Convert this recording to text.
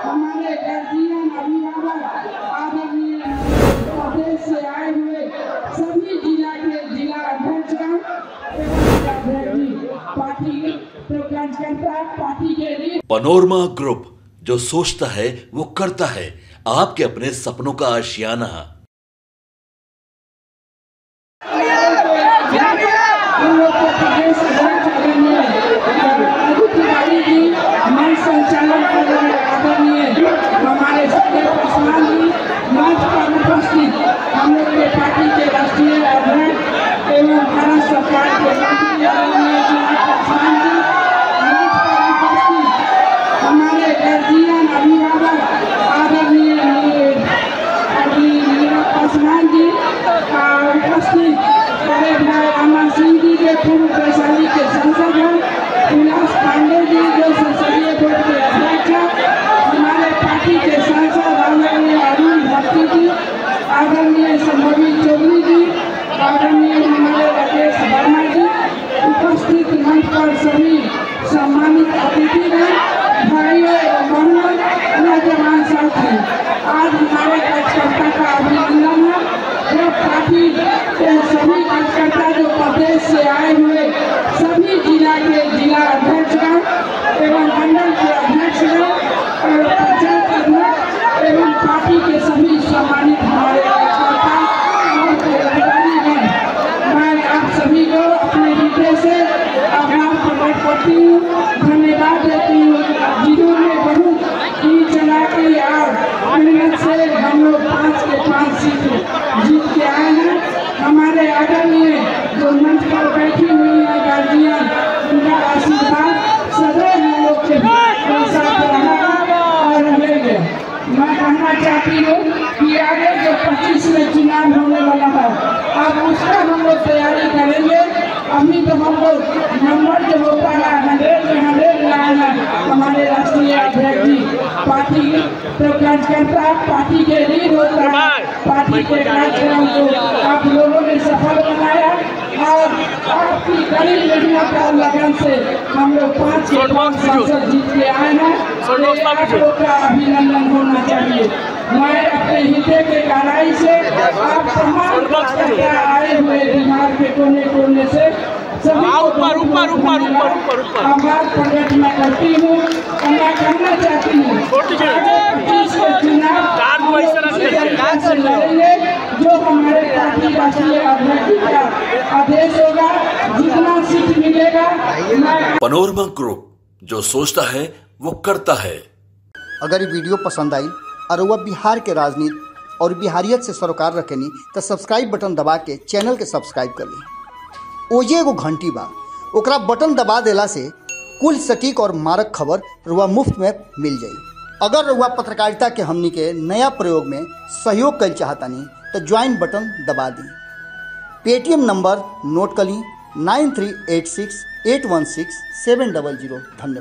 हमारे गार्जियन अभिभावक आदरणीय प्रदेश से आए हुए सभी जिला के जिला अध्यक्षगण पार्टी कार्यकर्ता पार्टी के लिए पनोरमा ग्रुप, जो सोचता है वो करता है। आपके अपने सपनों का आशियाना। संचालन कर रहे आदरणीय हमारे मंच पर उपस्थित हम लोग के पार्टी के राष्ट्रीय अध्यक्ष एवं भारत सरकार के मंत्री हमारे गार्जियन अभिभावक आदरणीय पासवान जी उपस्थित बड़े भाई अमर सिंह जी के पूर्व वैशाली के सांसद हैं, विलास पांडे जी जो संसदीय बोर्ड के अध्यक्ष हैं, हमारे पार्टी के सांसद आदरणीय अरुण भट्टी जी, आदरणीय संभवी चौधरी जी, आदरणीय हमारे राकेश वर्मा जी, उपस्थित मंच पर सभी सम्मानित अतिथिगण, भाइयों एवं बहनों, नौजवान साथी, आज हमारे कार्यकर्ता का अभिनंदन है। जो पार्टी के सभी कार्यकर्ता जो प्रदेश से आए हुए सभी जिला के जिला अध्यक्षगण एवं मंडल के अध्यक्षगण और पंचायत अध्यक्ष एवं पार्टी के सभी सम्मानित हमारे कार्यकर्ता और पदाधिकारीगण, मैं आप सभी को अपने हृदय से आभार प्रकट करती हूँ, धन्यवाद देती हूँ, जिन्होंने बहुत ही चला के और मेहनत से हम लोग 5 के 5 सीट जीत के आए हैं। हमारे आदरणीय जो मंच पर बैठी हुई है गार्जियन, उनका आशीर्वाद सदैव हम लोग के साथ रहा और रहेंगे। मैं कहना चाहती हूँ कि आगे जो 25 में चुनाव होने वाला है, अब उसका हम लोग तैयारी करेंगे। अभी तो हम लोग नंबर जो होता है 100 लाए हैं हमारे राष्ट्रीय अध्यक्ष जी, पार्टी कार्यकर्ता पार्टी के लीड होता है, पार्टी के कार्यक्रम को आप लोगों ने सफल बनाया और आपकी कड़ी मेहनत और लगन से हम लोग 5 के 5 सांसद जीत के आए हैं। आप लोग का अभिनंदन होना चाहिए। मैं अपने हृदय के गहराई से आप तमाम कार्यकर्ता आए हुए बिहार के कोने कोने से सभी आभार प्रकट मैं करती हूँ और मैं कहना चाहती हूँ जो हमारे पार्टी राष्ट्रीय अध्यक्ष का आदेश होगा, जितना सीट मिलेगा। पनोरमा ग्रुप, जो सोचता है वो करता है। अगर ये वीडियो पसंद आई और वह बिहार के राजनीति और बिहारियत से सरोकार रखेनी तो सब्सक्राइब बटन दबा के चैनल के सब्सक्राइब कर ली। ओजे एगो घंटी बा, ओकरा बटन दबा देला से कुल सटीक और मारक खबर रुआ मुफ्त में मिल जाई। अगर रुआ पत्रकारिता के हमनी के नया प्रयोग में सहयोग कर चाहतानी तो ज्वाइन बटन दबा दी। पेटीएम नंबर नोट कर ली 9386816700। धन्यवाद।